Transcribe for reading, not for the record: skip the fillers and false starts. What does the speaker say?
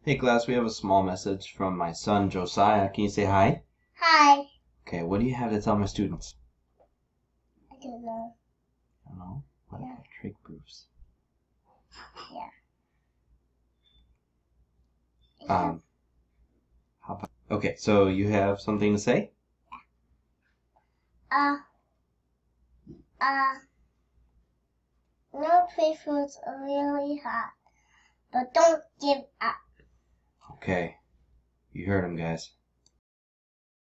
Hey class, we have a small message from my son Josiah. Can you say hi? Hi. Okay, what do you have to tell my students? I don't know. I don't know. What Yeah. are trig proofs? Yeah. How about, okay, so you have something to say? Uh, no three foods are really hot, but don't give up. Okay, you heard him, guys.